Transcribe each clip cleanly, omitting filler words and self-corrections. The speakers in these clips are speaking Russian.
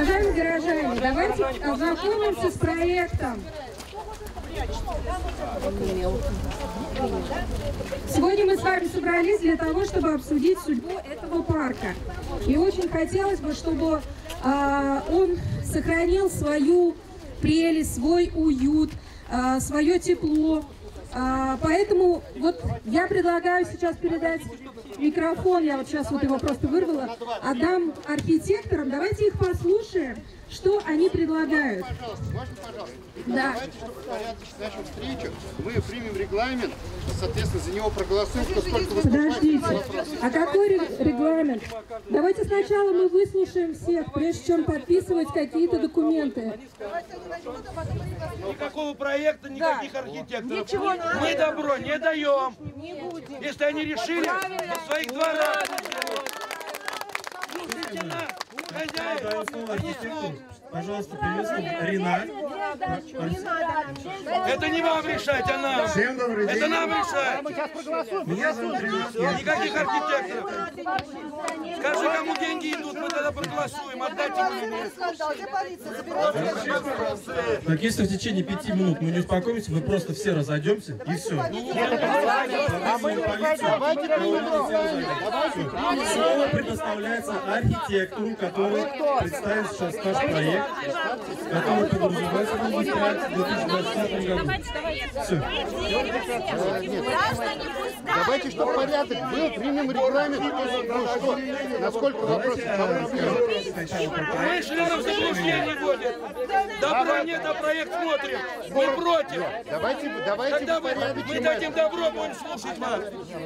Уважаемые горожане, давайте ознакомимся с проектом. Сегодня мы с вами собрались для того, чтобы обсудить судьбу этого парка. И очень хотелось бы, чтобы он сохранил свою прелесть, свой уют, свое тепло. Поэтому вот я предлагаю сейчас передать микрофон, я вот сейчас вот его просто вырвала, отдам архитекторам. Давайте их послушаем, что они предлагают. Можно, пожалуйста? Да. Давайте, чтобы в порядке нашей встречи мы примем регламент, соответственно, за него проголосуем, сколько вы... Подождите, а какой регламент? Давайте сначала мы выслушаем всех, прежде чем подписывать какие-то документы. Никакого проекта, никаких архитекторов. Мы добро не даем. Если они решили, в своих дворах. Пожалуйста, приветствуем Ренат. Это не вам решать, а нам. Всем добрый день. Это нам решать. Меня зовут Ренат. Никаких архитекторов. Скажи, кому деньги идут, мы тогда проголосуем. Отдайте мне. Так, если в течение 5 минут мы не успокоимся, мы просто все разойдемся и все. Слово предоставляется архитектору, который представит сейчас наш проект, который подразумевается в 2020 году. Все. Давайте, чтобы порядок был, примем регламент. Ну что, насколько вопросов? Мы членов заблуждения вводим. Добро нет, а проект смотрим. Мы против. Давайте Когда порядок. мы дадим добро, будем слушать вас.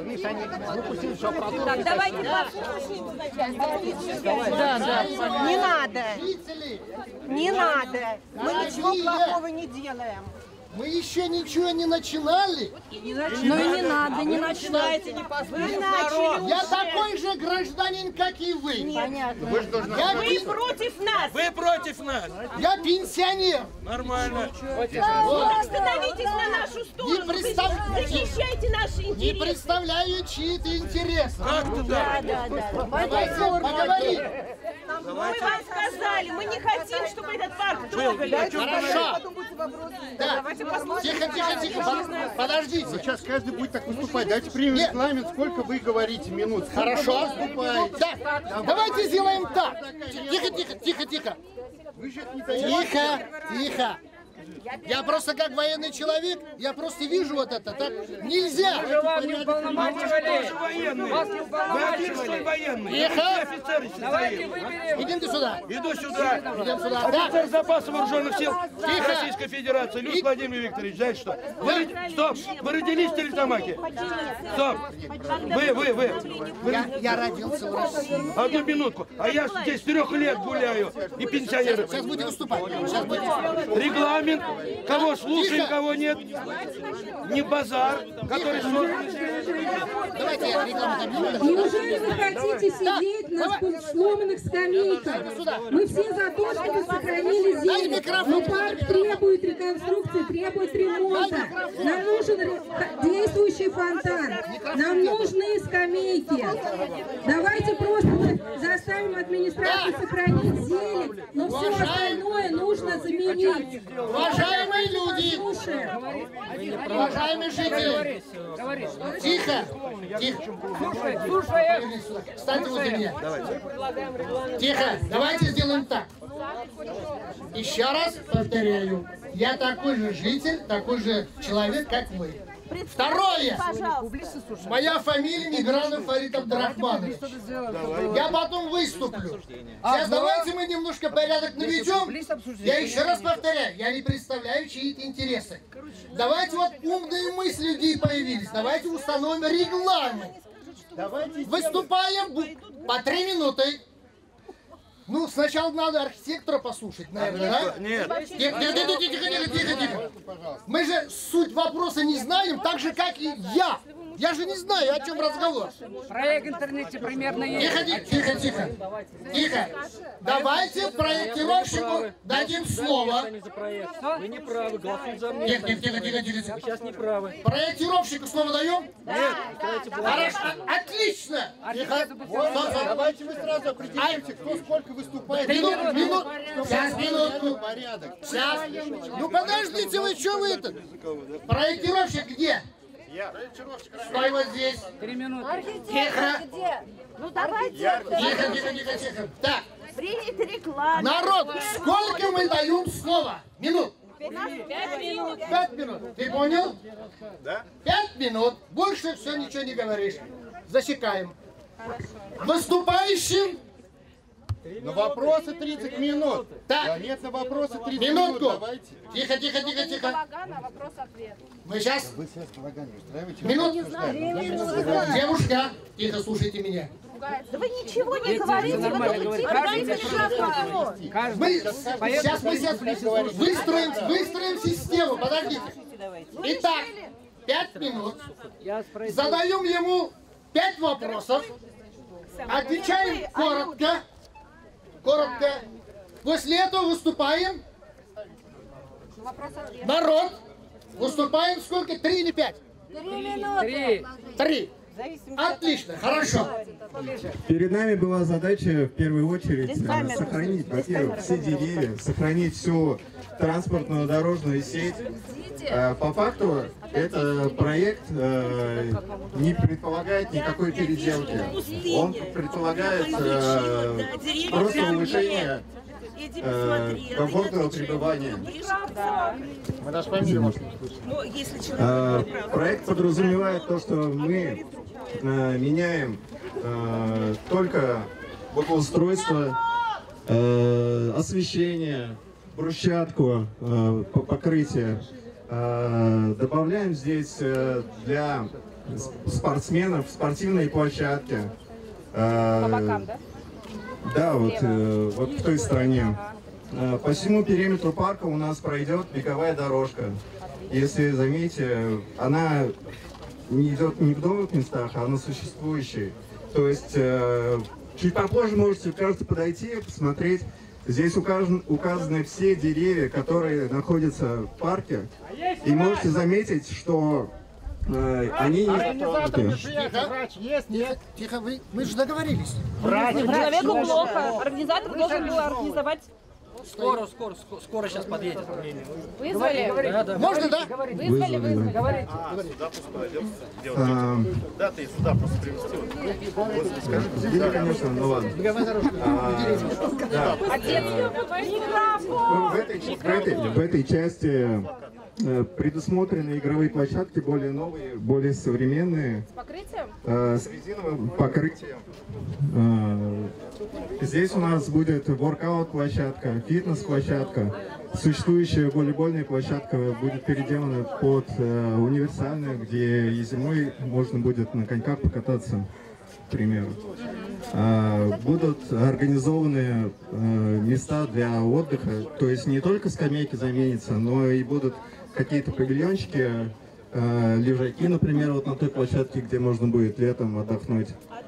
Так, давайте послушаем. Да. Не надо. Не надо. Мы ничего плохого не делаем. Мы еще ничего не начинали. Ну и не надо, не начинайте, не послушайте народ. Я такой же гражданин, как и вы. Понятно. Вы же должны... Вы против нас. Вы против нас. Я пенсионер. Нормально. Остановитесь на нашу сторону. Защищайте наши Не интересы. представляю чьи-то интересы. Как туда? Да. Давайте поговорим. Мы вам сказали, мы не хотим, чтобы этот парк трогали. Хорошо. Да. Тихо. Подождите. Сейчас каждый будет так выступать. Давайте примем регламент, сколько вы говорите минут. Хорошо. Выступаете. Так, давайте сделаем так. Тихо. Тихо. Я просто как военный человек, я просто вижу вот это, так нельзя. Вы тоже военные. Вы один, что ли, военный? Тихо. Офицеры стоим. Идите сюда. Иду сюда. Идем сюда. Офицер запаса вооруженных сил Тихо. Российской Федерации. Люд Владимир Викторович, знаете что? Стоп. Вы родились в Стерлитамаке? Стоп. Вы. Я родился в России. Одну минутку. А я здесь с 3 лет гуляю. И пенсионер. Сейчас будете выступать. Регламент. Кого слушаем, Тихо. кого нет. Не базар, который Давайте я регламент объявлю. Неужели вы хотите сидеть на сломанных скамейках? Мы все за то, чтобы сохранили Дайте землю. микрофон. Но парк требует реконструкции, требует ремонта. Нам нужен действующий фонтан. Нам нужны скамейки. Давайте просто мы заставим администрацию сохранить зелень, но все остальное нужно заменить. Уважаемые люди, уважаемые жители, тихо. Встаньте возле меня. Тихо, давайте сделаем так. Еще раз повторяю, я такой же житель, такой же человек, как вы. Второе. Моя фамилия Мигранов Фарид Абдрахманович. Я потом выступлю. Сейчас давайте мы немножко порядок наведем. Я еще раз повторяю, я не представляю чьи-то интересы. Давайте вот умные мысли людей появились. Давайте установим регламент. Выступаем по 3 минуты. Ну, сначала надо архитектора послушать, наверное, да? Нет. Тихо. Мы же суть вопроса не знаем, так же, как и я. Я же не знаю, о чем разговор. Проект в интернете примерно есть. Тихо. Давайте проектировщику дадим слово. Вы не правы, голосуйте за меня. Тихо. Вы сейчас не правы. Проектировщику слово даем? Нет, Хорошо, отлично. Тихо. Давайте мы сразу определимся, кто сколько выступает. Минут. Сейчас, минутку. Порядок. Сейчас. Ну подождите вы, что вы это? Проектировщик где? Стой вот здесь. 3 минуты. Тихо. Ну давайте. Тихо. Так, Принять рекламу. народ, сколько мы даем слова? Минут. 5 минут. 5 минут. Ты понял? Да. 5 минут. Больше все ничего не говоришь. Засекаем. Выступающим. На вопросы 30 минут. Так. Да нет, на вопросы 30 Минутку. минут. Давайте. Тихо. Вопрос-ответ. Мы сейчас. Вы сейчас балаган не устраиваете? Минутку. Девушка, тихо, слушайте меня. Да вы ничего не говорите, вы дайте микрофон. Сейчас мы выстроим систему. Подождите. Итак, 5 минут. Задаем ему 5 вопросов. Отвечаем коротко. После этого выступаем. Народ. Выступаем сколько? 3 или 5? 3 минуты. 3. Отлично, хорошо. Перед нами была задача в первую очередь сохранить, во-первых, все деревья, сохранить всю транспортную дорожную сеть. По факту этот проект не предполагает никакой переделки. Он предполагает просто улучшение комфортного пребывания. Проект подразумевает то, что мы меняем только благоустройство, освещение, брусчатку, покрытие. Добавляем здесь для спортсменов спортивные площадки. По бокам, да? Да, вот в той стороне. По всему периметру парка у нас пройдет беговая дорожка. Если заметите, она не идет не в новых местах, а на существующей. То есть чуть попозже можете кажется подойти, посмотреть. Здесь указаны все деревья, которые находятся в парке. И можете заметить, что они не тронуты. Тихо, мы же договорились. Человеку плохо. Организатор должен был организовать. Скоро сейчас подъедет. Вызвали? Да. Можно, да? Вызвали. Говорите. Да, ты сюда просто привезти. Или, конечно, ну ладно. В этой части предусмотрены игровые площадки более новые, более современные. С покрытием? С резиновым покрытием. Здесь у нас будет воркаут-площадка, фитнес-площадка. Существующая волейбольная площадка будет переделана под универсальную, где и зимой можно будет на коньках покататься, к примеру. Будут организованы места для отдыха, то есть не только скамейки заменятся, но и будут какие-то павильончики, лежаки, например, вот на той площадке, где можно будет летом отдохнуть.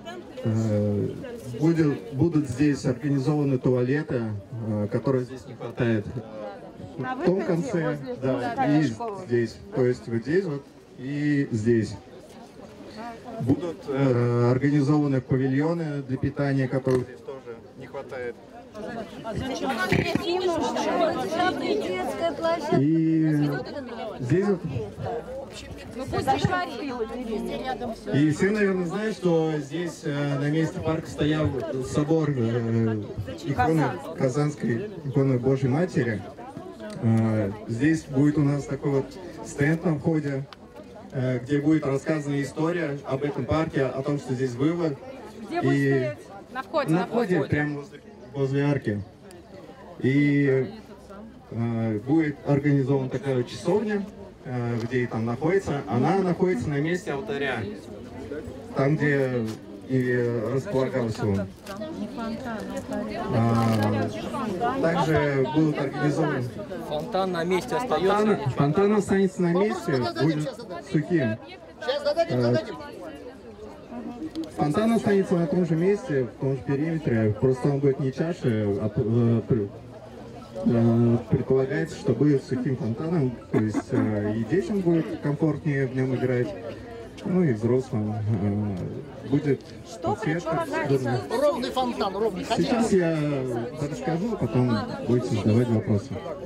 Будут здесь организованы туалеты, которые здесь не хватает. В том конце, да, и здесь. То есть вот здесь вот и здесь. Будут организованы павильоны для питания, которых здесь тоже не хватает. И здесь вот... И все, наверное, знают, что здесь на месте парка стоял собор иконы Казанской, иконы Божьей Матери. Здесь будет у нас такой вот стенд на входе, где будет рассказана история об этом парке, о том, что здесь было. Где будет стоять? На входе. На входе, прямо возле арки. И будет организована такая вот часовня, где там находится. Она находится на месте алтаря, там, где и располагался он. Также будут организованы... Фонтан на месте остается. Фонтан останется на месте, будет сухим. Сейчас зададим. Фонтан останется на том же месте, в том же периметре, просто он будет не чаще, а предполагается, что будет сухим фонтаном, то есть и детям будет комфортнее в нем играть, ну и взрослым. Будет подсветка. Ровный фонтан, ровный. Сейчас я расскажу, потом будете задавать вопросы.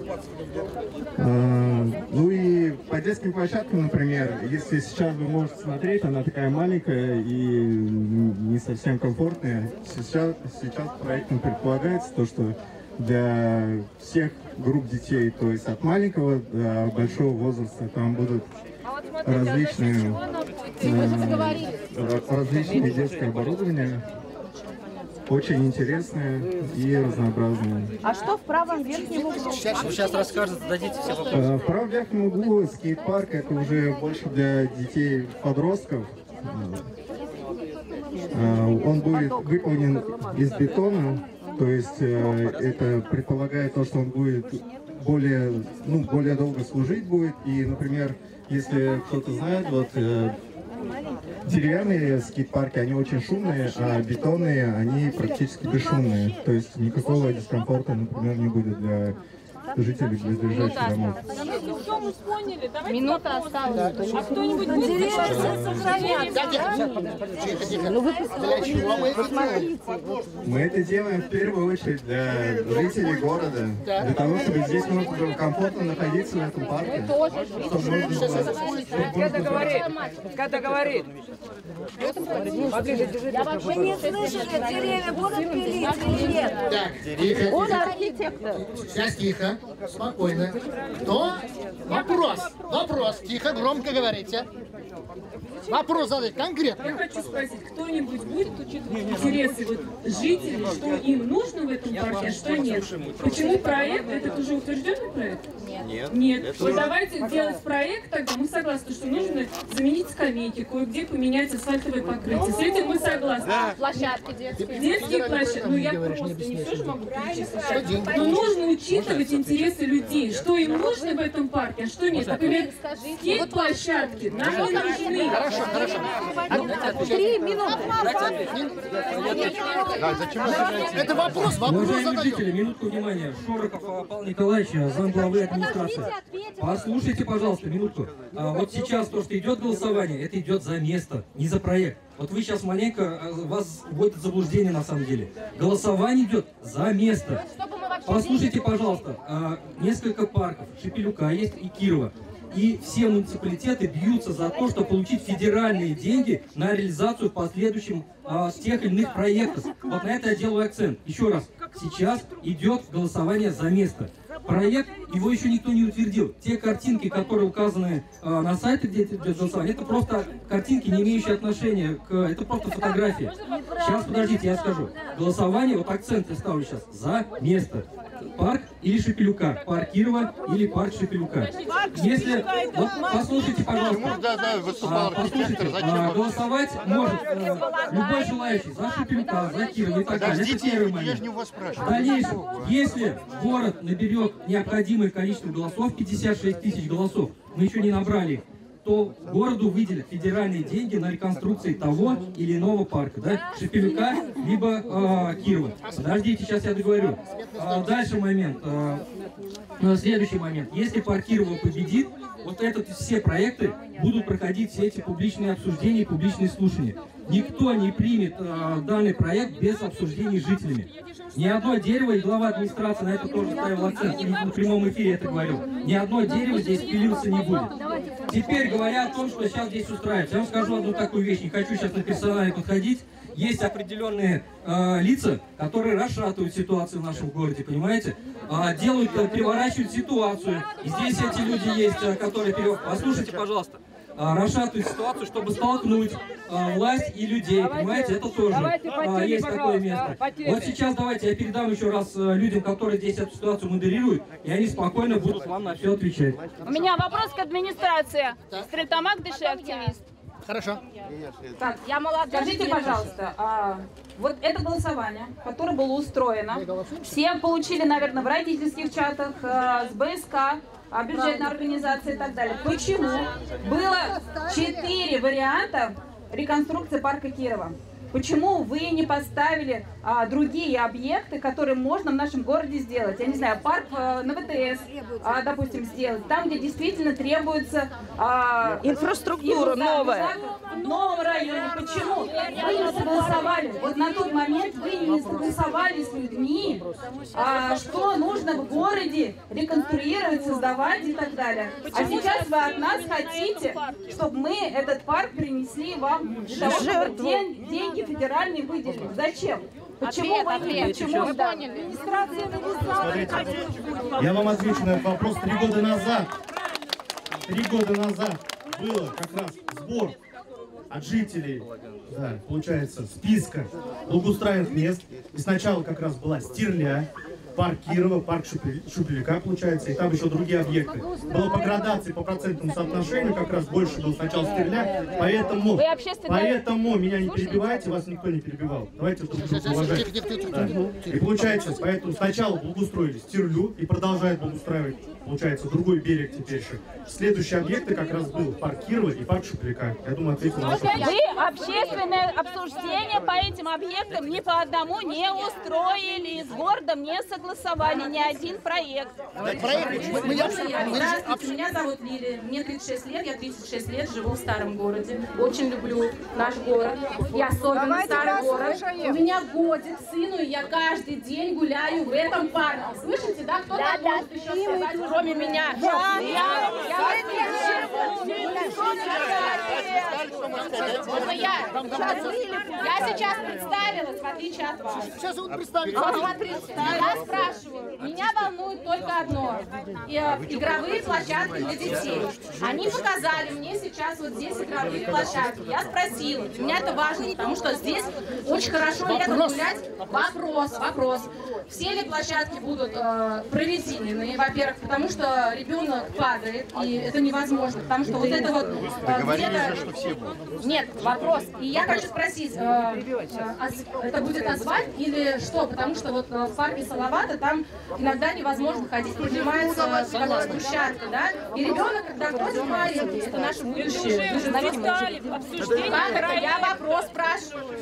Ну и по детским площадкам, например, если сейчас вы можете смотреть, она такая маленькая и не совсем комфортная. Сейчас проектом предполагается то, что для всех групп детей, то есть от маленького до большого возраста, там будут различные детское оборудование, очень интересное и разнообразное. А что в правом верхнем углу? Сейчас расскажете, дадите все вопросы. В правом верхнем углу скейт-парк, это уже больше для детей-подростков. Он будет выполнен из бетона, то есть это предполагает то, что он будет более долго служить будет. И, например, если кто-то знает, вот деревянные скейт-парки, они очень шумные, а бетонные, они практически бесшумные. То есть никакого дискомфорта, например, не будет для жителей близлежащих домов. Минута осталась. А кто-нибудь будет Мы это делаем в первую очередь для жителей города, для того, чтобы здесь можно было комфортно находиться в этом парке. Когда говорит. Я вообще не слышу, что деревья будут пилить или нет. Так, тихо. Он архитектор. Сейчас тихо, спокойно. Вопрос. Тихо, громко говорите. Вопрос задай конкретно. Я хочу спросить, кто-нибудь будет учитывать интересы жителей, что им нужно в этом парке, а что нет? Почему проект? Это уже утвержденный проект? Нет. Вот давайте делать проект, тогда мы согласны, что нужно заменить скамейки, кое-где поменять асфальтовое покрытие. С этим мы согласны. Площадки детские. Детские площадки, ну я просто не все же могу перечислить. Но нужно учитывать интересы людей, что им нужно в этом парке, а что нет. Например, скейт-площадки нам не нужны. Хорошо. 3 минуты. Это вопрос Уважаемые задаем. жители, минутку внимания. Шорохов Павел Николаевич, замглавы администрации. Послушайте, пожалуйста, минутку. Вот сейчас то, что идет голосование, это идет за место, не за проект. Вот вы сейчас маленько, вас вводит в заблуждение на самом деле. Голосование идет за место. Послушайте, пожалуйста, несколько парков, Шепелюка есть и Кирова. И все муниципалитеты бьются за то, чтобы получить федеральные деньги на реализацию в последующем тех или иных проектов. Вот на это я делаю акцент. Еще раз, сейчас идет голосование за место. Проект, его еще никто не утвердил. Те картинки, которые указаны на сайте, где идет голосование, это просто картинки, не имеющие отношения к... Это просто фотографии. Сейчас, подождите, я скажу. Голосование, вот акцент я ставлю сейчас, за место. Парк или Шепелюка, парк Кирова или парк Шепелюка. Если, вот, послушайте, пожалуйста, послушайте, голосовать может любой желающий за Шепелюка, за Кирова и так далее. Это первый момент. В дальнейшем, если город наберет необходимое количество голосов, 56 тысяч голосов, мы еще не набрали их, то городу выделят федеральные деньги на реконструкцию того или иного парка, да, Шепелюка, либо Кирова. Подождите, сейчас я договорю. Дальше момент. Следующий момент. Если парк Кирова победит, вот все проекты будут проходить все эти публичные обсуждения и публичные слушания. Никто не примет данный проект без обсуждений с жителями. Ни одно дерево, и глава администрации на это тоже ставил акцент, и в прямом эфире это говорил, ни одно дерево здесь пилиться не будет. Теперь, говоря о том, что сейчас здесь устраивается, я вам скажу одну такую вещь, не хочу сейчас на персонале подходить. Есть определенные лица, которые расшатывают ситуацию в нашем городе, понимаете? Переворачивают ситуацию. И здесь эти люди есть, которые Послушайте, пожалуйста. Расшатывают ситуацию, чтобы столкнуть власть и людей, понимаете? Это тоже есть такое место. Вот сейчас давайте я передам еще раз людям, которые здесь эту ситуацию модерируют, и они спокойно будут вам на все отвечать. У меня вопрос к администрации. Стрельтамак Дыши активист. Хорошо. Так, я молодая. Скажите, пожалуйста, вот это голосование, которое было устроено, все получили, наверное, в родительских чатах, с БСК, бюджетная организация и так далее. Почему было 4 варианта реконструкции парка Кирова? Почему вы не поставили другие объекты, которые можно в нашем городе сделать? Я не знаю, парк на ВТС, допустим, сделать. Там, где действительно требуется инфраструктура новая. В новом районе. Почему? Вы не согласовали. Вот на тот момент вы не согласовали с людьми, что нужно в городе реконструировать, создавать и так далее. А сейчас вы от нас хотите, чтобы мы этот парк принесли вам для того, чтобы деньги федеральные выделили. Зачем? Почему вы не поняли? Смотрите, я вам отвечу на этот вопрос. 3 года назад было как раз сбор от жителей, да, получается, списка благоустроенных мест. И сначала как раз была Стерля, парк Кирова, парк Шупеляка, получается, и там еще другие объекты. Было по градации, по процентному соотношению, как раз больше было сначала Стерля, поэтому меня не перебивайте, вас никто не перебивал. Давайте друг друга уважать. Да. И получается, поэтому сначала благоустроили Стерлю и продолжают благоустраивать, получается, другой берег теперь еще. Следующие объекты как раз был парк Кирова и парк Шупеляка. Я думаю, ответил на ваш вопрос. Вы общественное обсуждение по этим объектам ни по одному не устроили, с городом не согласовали ни один проект. Здравствуйте, меня зовут Лилия, мне 36 лет, я 36 лет живу в старом городе. Очень люблю наш город, и особенно старый город. У меня годик сыну, и я каждый день гуляю в этом парке. Слышите, да? Кто там может еще сказать, кроме меня? Я сейчас представилась, в отличие от вас. Сейчас вы представите. Вот смотрите, я спрашиваю, меня волнует только одно. Игровые площадки для детей. Они показали мне сейчас вот здесь игровые площадки. Я спросила, для меня это важно, потому что здесь очень хорошо летом гулять. Вопрос. Все ли площадки будут проведены, во-первых, потому что ребенок падает, и это невозможно, потому что вот это вот... Договорились же, что все будут. Нет, вопрос. И я хочу спросить, это будет асфальт или что? Потому что вот в парке Салавата там иногда невозможно ходить, поднимается площадка, да? И ребенок, когда ходит маленький, это наше будущее. Вы же знаете, обсуждение. Я вопрос спрашиваю.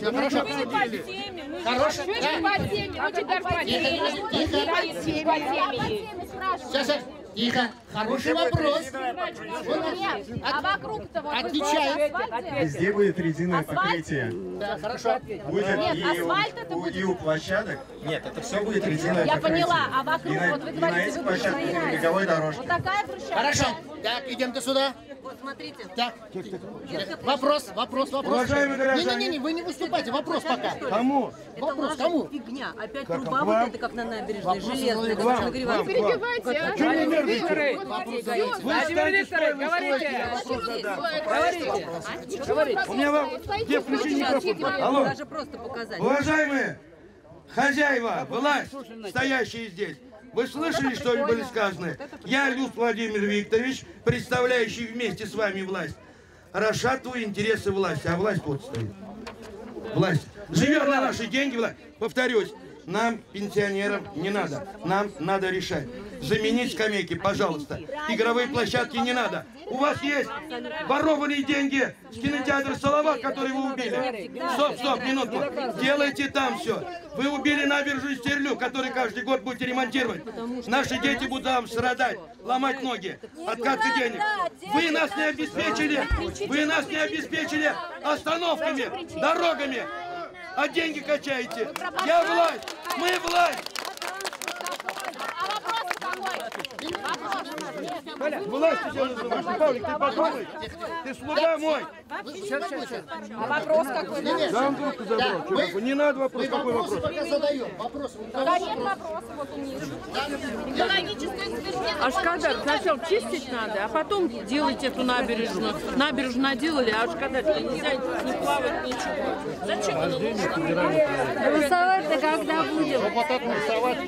Тихо. Хороший вопрос. А вокруг-то вот отвечает. Везде будет единое покрытие. Да, хорошо. Будет и у площадок. Нет, это все будет единое покрытие. Я поняла, а вокруг, вот вы и на говорите, этих площадках на беговой дорожке. вот такая брусчатка. Хорошо. Так, идем-ка сюда. Вот смотрите. Так. Вопрос. Уважаемые граждане. Не, вы не выступайте. Вопрос пока. Кому? Вопрос кому? Фигня. Опять Как, труба к вот вам? это, как на набережной, Вопрос железная. К вам, Как к вам. перебивайте. Чего не нервничаете? Вы Владимир встаньте, Говорите. я вопрос задам. Говорите. У меня вам... Где включи микрофон? Алло. Даже просто показать. Уважаемые хозяева, власть, стоящие здесь, вы слышали, что были сказаны? Я, Люс Владимир Викторович, представляющий вместе с вами власть, расшатываю интересы власти, а власть вот стоит. Власть живет на наши деньги, власть. Повторюсь, нам, пенсионерам, не надо. Нам надо решать. Заменить скамейки, пожалуйста. Игровые площадки не надо. У вас есть ворованные деньги с кинотеатра «Салават», который вы убили. Стоп, минутку. Делайте там все. Вы убили набережную Стерлю, которую каждый год будете ремонтировать. Наши дети будут там страдать, ломать ноги. Откатка денег. Вы нас не обеспечили остановками, дорогами. А деньги качаете. Я власть. Мы власть. Власть тебя называешь. Павлик, ты подумай. Ты слуга мой. А вопрос какой? Замбук ты забрал. Что, не надо вопрос. Какой вопрос? Пока задаем. Вопрос. Нет вопроса вот у них. Ашкадар, сначала чистить надо, а потом делать эту набережную. Набережную наделали, а Ашкадар нельзя не плавать, ничего. Зачем это нужно? Голосовать-то когда будем? Вот так нарисовать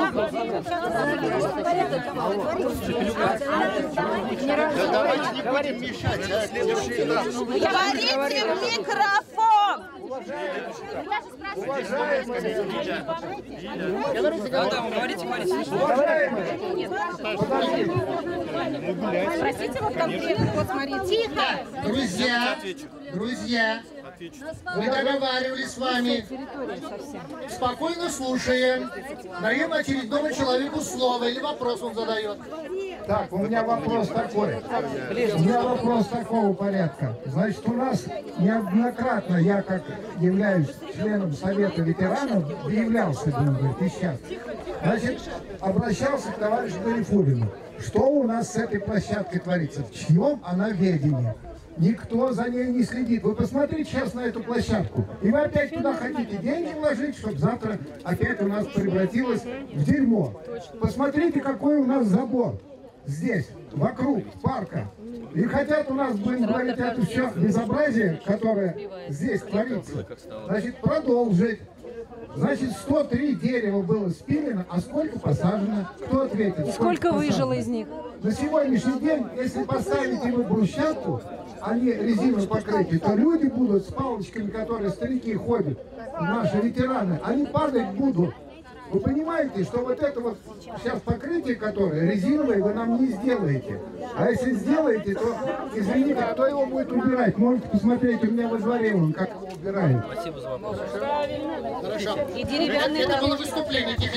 Да давайте не будем мешать. Говорите в микрофон! Спросите вот конкретно, вот смотрите. Тихо! Друзья, мы договаривались с вами. Спокойно слушаем. Даем очередному человеку слово или вопрос он задает. Так, у меня вопрос такой. У меня вопрос такого порядка. Значит, у нас неоднократно, я как являюсь членом Совета ветеранов, являлся, будем говорить, и сейчас. Значит, обращался к товарищу Гарифуллину. Что у нас с этой площадкой творится? В чьем она ведении? Никто за ней не следит. Вы посмотрите сейчас на эту площадку. И вы опять туда хотите деньги вложить, чтобы завтра опять у нас превратилось в дерьмо. Посмотрите, какой у нас забор здесь, вокруг парка. И хотят у нас, будем говорить, это все безобразие, которое здесь творится, значит, продолжить. Значит, 103 дерева было спилено, а сколько посажено? Кто ответит? Сколько выжило из них? На сегодняшний день, если поставить им брусчатку, а не резиновое покрытие, то люди будут с палочками, которые старики ходят, наши ветераны, они падать будут. Вы понимаете, что вот это вот сейчас покрытие, которое резиновое, вы нам не сделаете. А если сделаете, то, извините, кто его будет убирать? Можете посмотреть у меня во дворе, он как его убирает. Спасибо за вопрос. Хорошо. И деревянные Это было выступление. Тихо.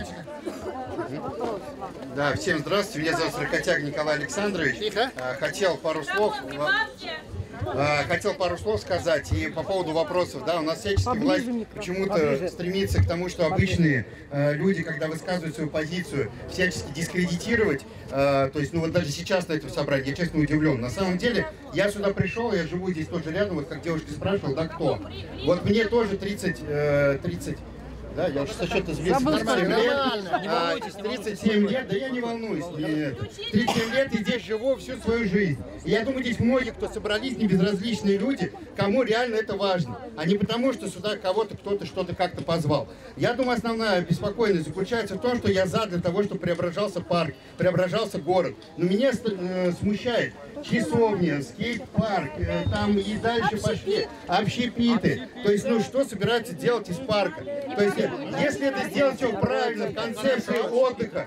Да, всем здравствуйте. Меня зовут Рокотяг Николай Александрович. Тихо. Хотел пару слов сказать и по поводу вопросов. Да, у нас всячески власть почему-то стремится к тому, что обычные люди, когда высказывают свою позицию, всячески дискредитировать. То есть, ну вот даже сейчас на этом собрании я честно удивлен. На самом деле, я сюда пришел, я живу здесь тоже рядом, вот как девушка спрашивала, да, кто? Вот мне тоже 30, да, я уже со счета сбился. 37 лет, да я не волнуюсь. 37 лет и здесь живу всю свою жизнь. И я думаю, здесь многие, кто собрались, не безразличные люди, кому реально это важно. А не потому, что сюда кого-то кто-то что-то как-то позвал. Я думаю, основная беспокойность заключается в том, что я за для того, чтобы преображался парк, преображался город. Но меня смущает часовня, скейт-парк, там и дальше пошли общепиты. То есть, ну что собираются делать из парка? То есть, если это сделать все правильно, в концепции отдыха,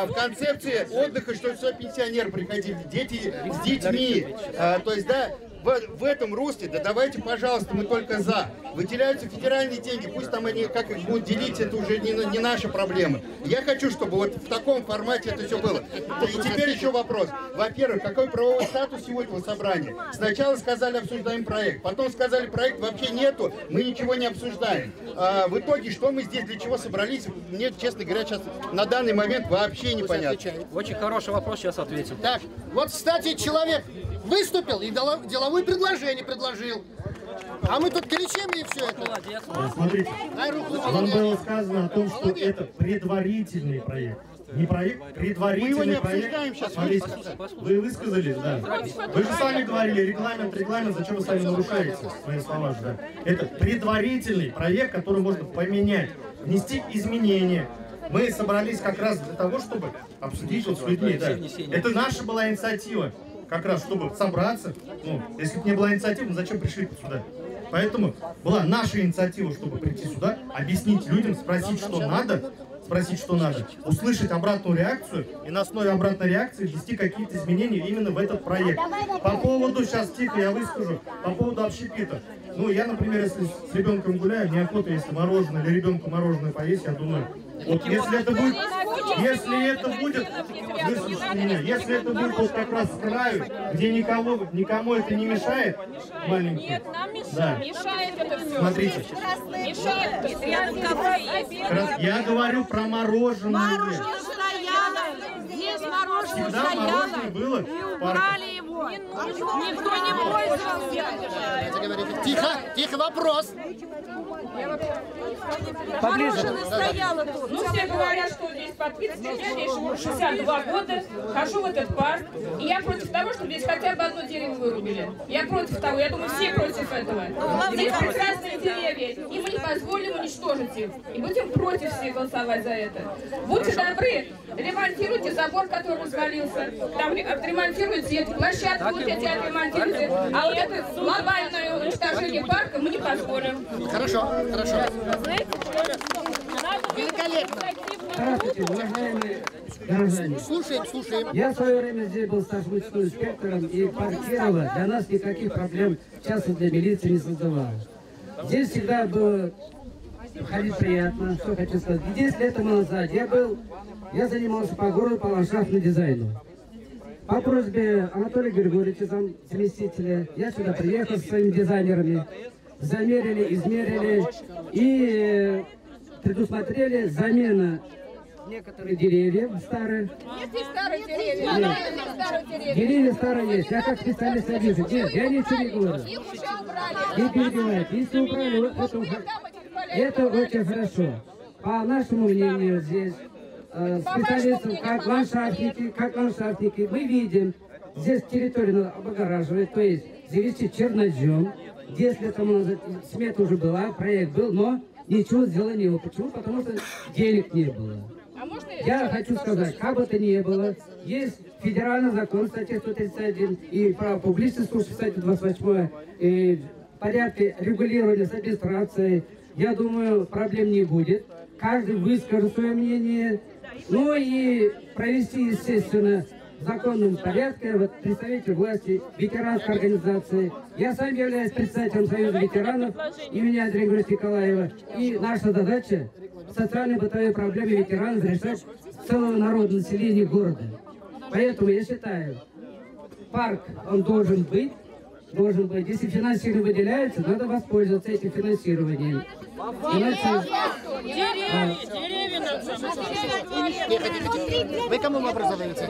что сюда пенсионеры приходили, дети с детьми, то есть, да, в этом русле, да давайте, пожалуйста, мы только за. Выделяются федеральные деньги, пусть там они как их будут делить, это уже не наша проблема. Я хочу, чтобы вот в таком формате это все было. И теперь еще вопрос. Во-первых, какой правовой статус сегодня собрания? Сначала сказали, обсуждаем проект, потом сказали, проект вообще нету, мы ничего не обсуждаем. В итоге, что мы здесь, для чего собрались, мне, честно говоря, сейчас на данный момент вообще непонятно. Очень хороший вопрос, сейчас ответим. Так, вот, кстати, человек выступил и деловое предложение предложил. А мы тут кричим и все это. Смотрите, вам было сказано о том, что это предварительный проект. Не проект, предварительный проект. Смотрите, вы высказались, да. Вы же сами говорили, регламент, зачем вы сами нарушаете свои слова же, да. Это предварительный проект, который можно поменять, внести изменения. Мы собрались как раз для того, чтобы обсудить вот с людьми, да. Это наша была инициатива. Как раз, чтобы собраться, ну, если бы не была инициатива, зачем пришли сюда? Поэтому была наша инициатива, чтобы прийти сюда, объяснить людям, спросить, что надо, услышать обратную реакцию и на основе обратной реакции ввести какие-то изменения именно в этот проект. По поводу, сейчас тихо я выскажу, по поводу общепита. Ну, я, например, если с ребенком гуляю, неохота, если мороженое или ребенку мороженое поесть, я думаю, вот если это будет вот как раз с краю, где никому это не мешает, маленький. Нет, нам мешает. Да. Мешает это все. Смотрите. Мешает. Я говорю про мороженое. Мороженое стояло. Здесь мороженое Всегда стояло. мороженое было И в парке. убрали его. Никто не пользовался. Тихо, вопрос. Поближе. Ну, все говорят, что здесь подписано. Я здесь живу 62 года, хожу в этот парк. И я против того, чтобы здесь хотя бы одно дерево вырубили. Я против того. Я думаю, все против этого. Здесь прекрасные деревья. И мы не позволим уничтожить их. И будем против всех голосовать за это. Будьте добры, ремонтируйте забор, который развалился. Там отремонтируйте эти площадки, вот эти отремонтируйте. А вот это глобальное уничтожение парка мы не позволим. Хорошо, хорошо. Великолепно. Здравствуйте, уважаемые горожане. Слушаем. Я в свое время здесь был старшим участковым инспектором, и паркировало для нас никаких проблем часто для милиции не создавало. Здесь всегда было ходить приятно, что хочу сказать. 10 лет тому назад я занимался по городу по ландшафтному дизайну. По просьбе Анатолия Григорьевича, заместителя, я сюда приехал со своими дизайнерами, замерили, измерили и предусмотрели замену некоторых деревьев старых. Есть и старые деревья. Деревья старые есть. Я как специалист вижу. Нет, я ничего не говорю. Не перебивайте. Если убрали, это очень хорошо. По нашему мнению здесь, специалистов, как ландшафтники, мы видим, здесь территорию надо облагораживать, то есть завести чернозем. 10 лет тому назад смета уже была, проект был, но ничего сделано не было. Почему? Потому что денег не было. Я хочу сказать, как бы то ни было, есть федеральный закон, статья 131, и право публичности, статья 28, и в порядке регулирования с администрацией, я думаю, проблем не будет. Каждый выскажет свое мнение, ну и провести, естественно, в законном порядке, вот, представитель власти, ветеранской организации. Я сам являюсь представителем Союза ветеранов имени Андрея Григорьевича Николаева. И наша задача социальные бытовые проблемы ветеранов решать целого народа, населения города. Поэтому я считаю, парк, он должен быть. Если финансирование выделяется, надо воспользоваться этим финансированием. Вы кому образовываете?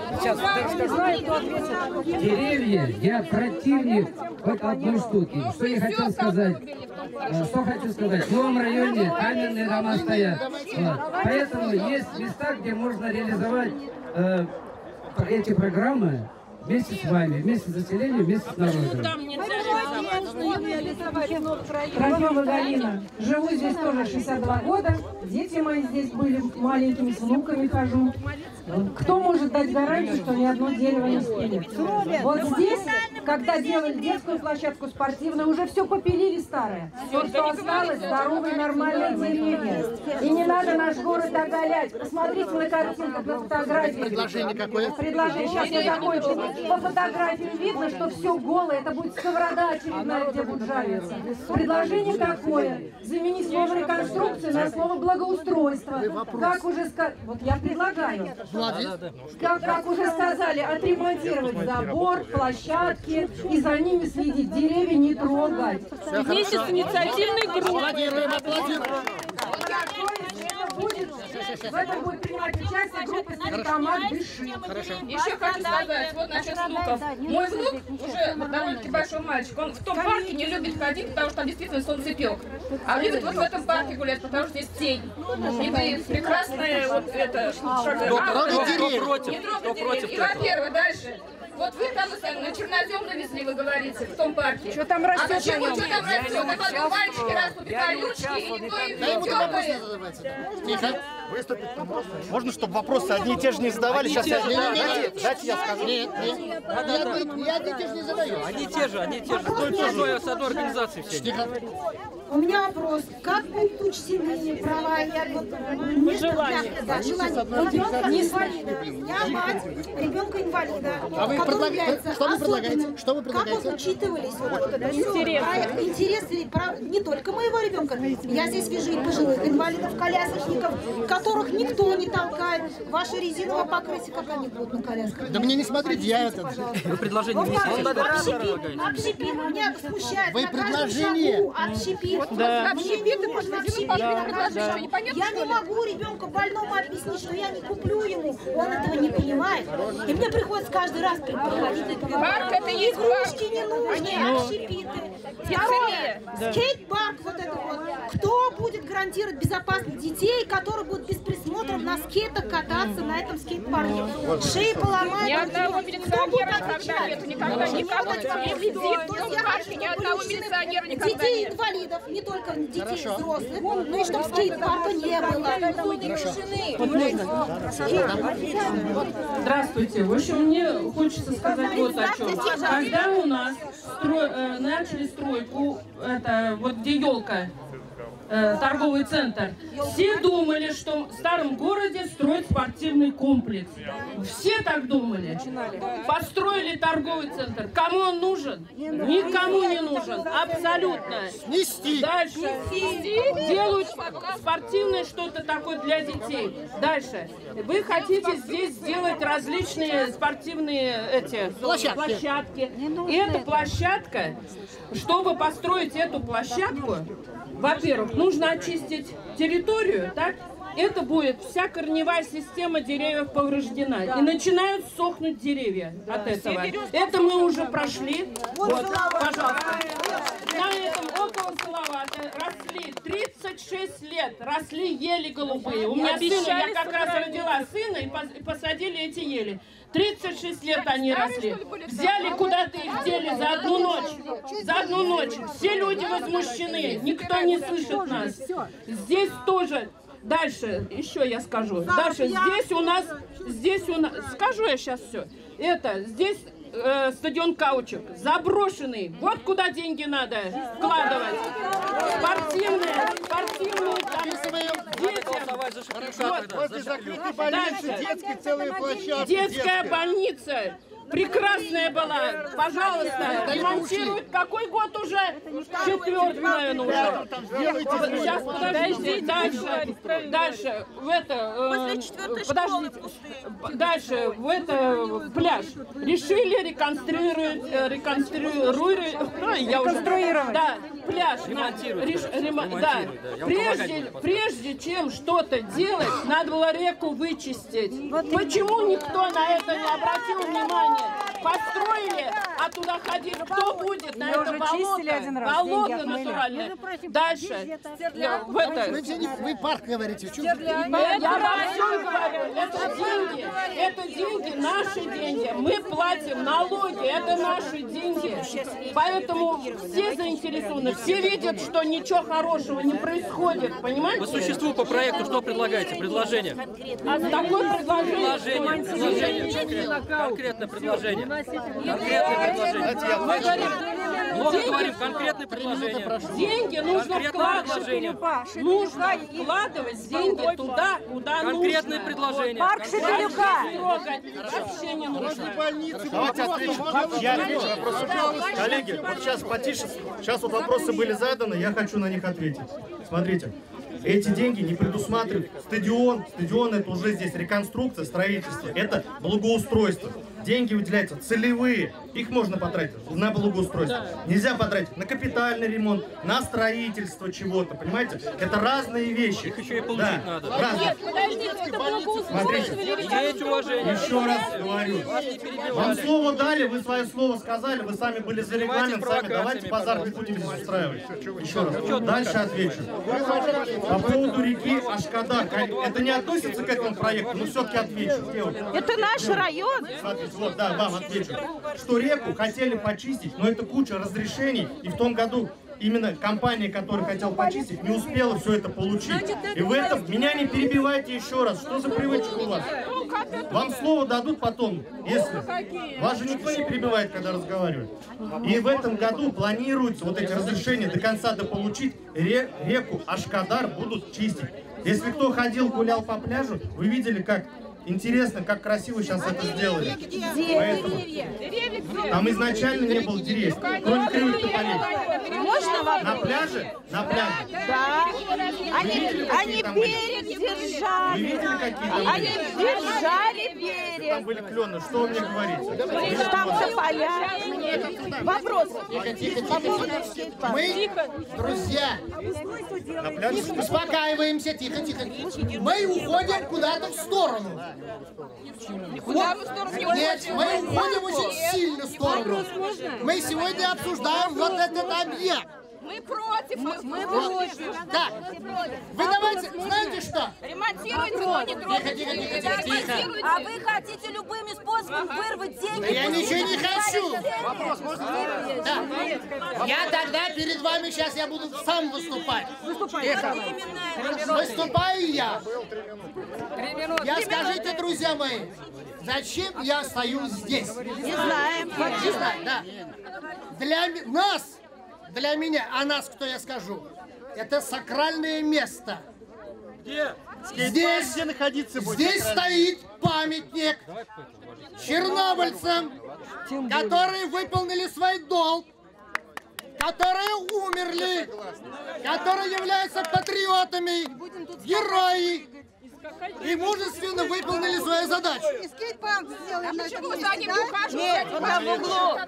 Деревья, я противник хоть одной штуки. Что я хотел сказать? В новом районе каменные дома стоят. Вот. Поэтому есть места, где можно реализовать эти программы вместе с вами, вместе с населением, вместе с народом. Трофимова Галина. Живу здесь тоже 62 года. Дети мои здесь были маленькими, с внуками хожу. Кто может дать гарантию, что ни одно дерево не спилит? Вот здесь, когда делали детскую площадку спортивную, уже все попилили старое. Все, что осталось, здоровые, нормальные деревья. И не надо наш город оголять. Посмотрите на картинках, на фотографии. Предложение какое? Предложение, сейчас я закончу. По фотографиям видно, что все голое. Это будет сковорода очередная, где будут жариться. Предложение такое. Заменить слово реконструкция на слово благоустройство. Как уже сказали, вот я предлагаю. Как уже сказали, отремонтировать забор, площадки и за ними следить, деревья не трогать. Вместе с инициативной группой. В этом будет принимать участие группа «Старикомат Дыши». Еще хочу сказать, вот насчет внуков. Мой внук уже довольно-таки большой мальчик. Он в том парке не любит ходить, потому что там действительно солнцепек. А любит вот в этом парке гулять, потому что здесь тень. И прекрасная вот это... Не трогать деревья. И, во-первых, дальше. Вот вы там на чернозем навезли, вы говорите, в том парке. Что там растет? А почему что там растет? Это мальчики растут, и колючки, и никто их не дергает. Тихо. Выступить. Можно, чтобы вопросы одни и те же не задавали? Сейчас я... Дайте я скажу. Нет. Я одни и те же не задаю. Они те же. С одной организации все. Тихо. У меня вопрос. Как будут учтены права желания инвалида? Я мать ребенка-инвалида. А вы предлагаете? Что вы предлагаете? Что вы предлагаете? Как вот учитывались вот это все? Интересы не только моего ребенка. Я здесь вижу и пожилых инвалидов, колясочников, которых никто не толкает. Ваши резиновые покрытия, как они будут на колясках? Да мне не смотрите, я это... Вы предложение внесите. Общепит. Меня смущает. Вы предложение? Общепит. Да. Я не могу ребенку больному объяснить, что я не куплю ему, он этого не понимает. И мне приходится каждый раз приходить и говорить, парк это есть игрушки не нужны, общепиты. Второе, скейт-парк, вот это вот. Кто будет гарантировать безопасность детей, которые будут без присмотра на скейтах кататься на этом скейт-парке? Шеи поломают. Ни одного милиционера никогда нету, никогда никого не визит, ни одного милиционера никогда нет. Детей инвалидов, не только детей взрослых, но и чтобы скейт-парка не было. Здравствуйте. В общем, мне хочется сказать вот о чем. Когда у нас начали стройку, это вот где елка, торговый центр, все думали, что в старом городе строят спортивный комплекс. Все так думали. Построили торговый центр. Кому он нужен? Никому не нужен. Абсолютно. Снести. Дальше. Делают спортивное что-то такое для детей. Дальше. Вы хотите здесь сделать различные спортивные площадки. И эта площадка, чтобы построить эту площадку, во-первых, нужно очистить территорию, так? Это будет вся корневая система деревьев повреждена. И начинают сохнуть деревья от этого. Это мы уже прошли. Вот, пожалуйста. На этом около Салавата росли 36 лет, росли ели голубые. У меня сын, я как раз родила сына и посадили эти ели. 36 лет они росли. Взяли куда-то их дели за одну ночь. За одну ночь. Все люди возмущены. Никто не слышит нас. Здесь тоже. Дальше, еще я скажу. Дальше, здесь у нас, скажу я сейчас все. Это, здесь стадион Каучук, заброшенный. Вот куда деньги надо вкладывать. Спортивные там, детям. Детская больница. Прекрасная была. Пожалуйста, ремонтируют. Какой год уже? 4-й, наверное, уже. Сейчас, подождите. Дальше. Подождите. Дальше. Пляж. Решили реконструировать. Да, пляж. Прежде чем что-то делать, надо было реку вычистить. Почему никто на это не обратил внимания? Построили, а туда ходить кто будет на это болото? Болото натуральное. Дальше. Вы парк говорите. Я говорю, это деньги, наши деньги. Мы платим налоги, это наши деньги. Поэтому все заинтересованы, все видят, что ничего хорошего не происходит, понимаете? По существу, по проекту, что предлагаете? Предложение? Такое предложение. Конкретное предложение. Много говорим, конкретное предложение. Деньги нужно вкладывать. Нужно вкладывать деньги туда, куда нужно. Конкретное предложение. Парк Шепелюка. Вообще не нужно. Давайте отвечу. Я отвечу. Коллеги, вот сейчас потише. Сейчас вот вопросы были заданы, я хочу на них ответить. Смотрите. Эти деньги не предусматривают стадион. Стадион — это уже здесь реконструкция, строительство. Это благоустройство. Деньги выделяются целевые. Их можно потратить на благоустройство. Нельзя потратить на капитальный ремонт, на строительство чего-то. Понимаете? Это разные вещи. Их еще и получить надо. Разные. Смотрите. Еще раз говорю. Вам слово дали, вы свое слово сказали, вы сами были за регламент, сами давайте базар не будем здесь устраивать. Еще раз. Дальше отвечу. По поводу реки Ашкадар. Это не относится к этому проекту, но все-таки отвечу. Это наш район. Смотрите, вот, да, вам отвечу. Что реку хотели почистить, но это куча разрешений. И в том году именно компания, которая хотела почистить, не успела все это получить. И в этом меня не перебивайте еще раз. Что за привычка у вас? Вам слово дадут потом, если. Вас же никто не перебивает, когда разговаривает. И в этом году планируется вот эти разрешения до конца дополучить. Реку Ашкадар будут чистить. Если кто ходил, гулял по пляжу, вы видели, как интересно, как красиво сейчас это сделали. Поэтому там изначально не было деревьев, кроме кривых тополей. Можно вам? На пляже? На пляже. Да. Они берег держали. Вы видели, какие там Они держали берег. Там были клены. Что вы мне говорите? Там тополя. Вопрос. Мы, друзья, успокаиваемся, тихо. Мы уходим куда-то в сторону. Куда мы в сторону не Нет, уходим? мы уходим очень сильно в сторону. Мы сегодня обсуждаем вот этот объект. Мы против. Мы против. Так, вы давайте, знаете что? Ремонтируйте, но не трогайте. Тихо. А вы хотите любыми способами вырвать деньги? Да я ничего не хочу. Вопрос можно? Да. Я тогда перед вами сейчас я буду сам выступать. Тихо. Выступаю я. Я скажите, друзья мои, зачем я стою здесь? Не знаем. Не знаю, да. Для нас, для меня, а нас, кто я скажу, это сакральное место. Где? Здесь, где находиться будет? Здесь стоит памятник чернобыльцам, которые выполнили свой долг, которые умерли, которые являются патриотами, герои и мужественно выполнили свою задачу. А почему вы за ним не ухаживаете? Нет, он там в углу.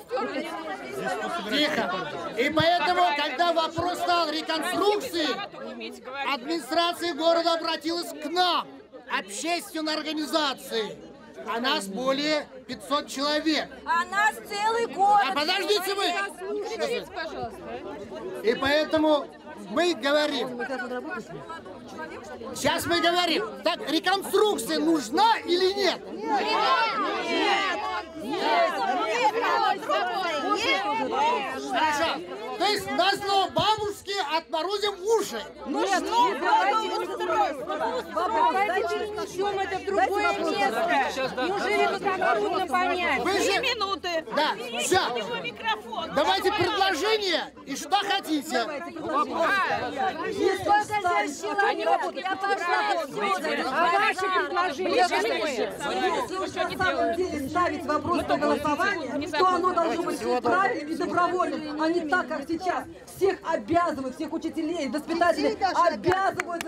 Тихо. И поэтому, когда вопрос стал реконструкции, администрация города обратилась к нам, общественной организации. А нас более 500 человек. А нас целый город. А подождите вы! Скажите, пожалуйста. И поэтому мы говорим. Сейчас мы говорим. Так, реконструкция нужна или нет? Хорошо. То есть назло бабушки отморозим уши. Давайте перенесем это в другое место. Неужели вы так трудно понять? Вы же... 2 минуты. Да, все. Давайте предложение и что хотите. Я пошла отсюда. А ваше предложение, если уж на самом деле ставить вопрос на голосование, то оно должно быть правильным и добровольным, а не так, как сейчас. Всех обязывают, всех учителей, воспитателей обязывают.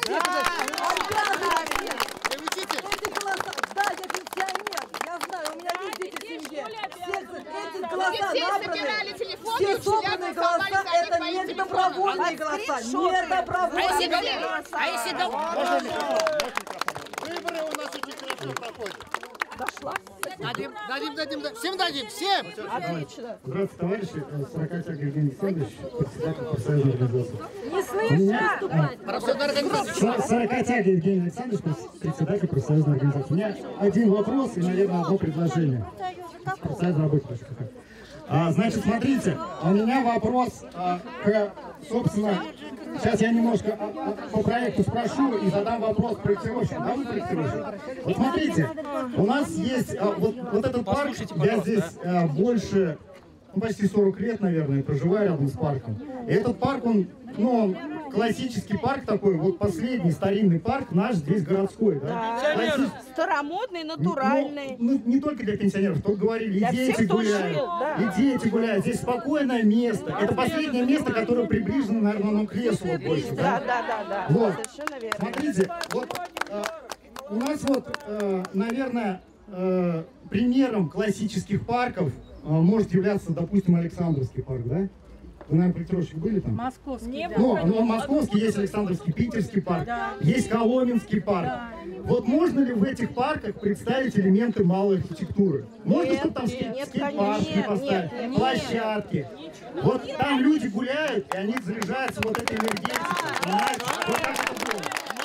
Эти голоса, да, я пенсионер, я знаю, у меня есть дети в семье. Эти голоса набраны, все собранные голоса, это не добровольные голоса, не добровольные голоса. Выборы у нас очень хорошо проходят. Дошла. Дадим. Всем дадим, всем. Отлично. Здравствуйте, товарищи. Сорокатяк Евгений Александрович, председатель профсоюзной организации. Не слышно? Профсоюзная организация. Сорокатяк Евгений Александрович, председатель профсоюзной организации. У меня один вопрос и, наверное, одно предложение. Профсоюз работников. Значит, смотрите, у меня вопрос к, собственно, сейчас я немножко по проекту спрошу и задам вопрос проектировщику. Да, вы проектировщик? Вот смотрите, у нас есть вот этот парк, я здесь больше, почти 40 лет, наверное, проживаю рядом с парком. И этот парк, он классический парк такой, вот последний старинный парк наш здесь городской, да? Старомодный, натуральный. Ну, не только для пенсионеров, тут говорили, и дети гуляют, и дети гуляют. Здесь спокойное место. Это последнее место, которое приближено, наверное, к лесу вот больше, да? Да. Вот. Совершенно верно. Смотрите, вот у нас вот, наверное, примером классических парков может являться, допустим, Александровский парк, да? Вы, наверное, проектировщик были там? Московский. Ну, московский, есть Александровский, Питерский парк, есть Коломенский парк. Да. Вот можно ли в этих парках представить элементы малой архитектуры? Можно, чтобы там скейт-парки поставить, площадки? Вот там люди гуляют, и они заряжаются вот этой энергетикой. Понимаете? Вот как это было.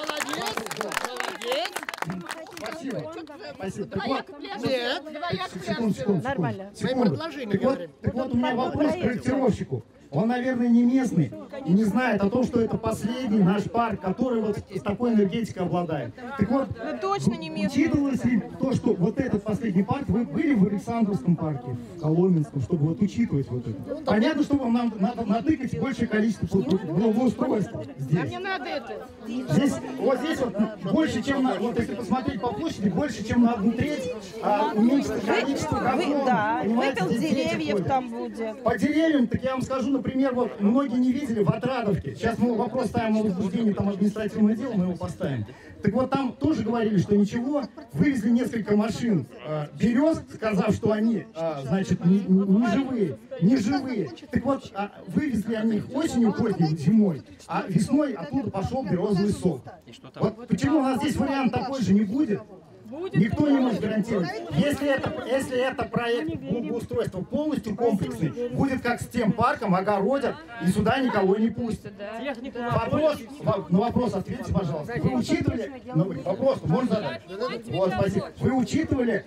Спасибо. Так вот, секунду. Нормально. Свои предложения говорим. Так вот, у меня вопрос к проектировщику. Он, наверное, не местный и не знает о том, что это последний наш парк, который вот с такой энергетикой обладает. Так вот, точно не местный. Учитывалось ли то, что вот этот последний парк, вы были в Александровском парке, в Коломенском, чтобы вот учитывать вот это? Понятно, что вам надо натыкать большее количество благоустройства здесь. Нам не надо это. Здесь, вот здесь вот больше, чем на, вот если посмотреть по площади, больше, чем на 1/3 уменьшится количество газонов. Да, Понимаете, выпил здесь деревьев дети там ходят. будет. По деревьям, так я вам скажу, например, вот многие не видели в Отрадовке. Сейчас мы вопрос ставим о возбуждении там административного дела, мы его поставим. Так вот там тоже говорили, что ничего, вывезли несколько машин берез, сказав, что они, значит, не живые. Так вот, вывезли они их осенью, поздней зимой, а весной оттуда пошел березовый сок. Вот почему у нас здесь вариант такой же не будет? Никто не может гарантировать. Если это проект благоустройства полностью комплексный, будет как с тем парком, огородят и сюда никого не пустят. Вопрос ответьте, пожалуйста. Вы учитывали, вопрос можно задать? Вот, спасибо. Вы учитывали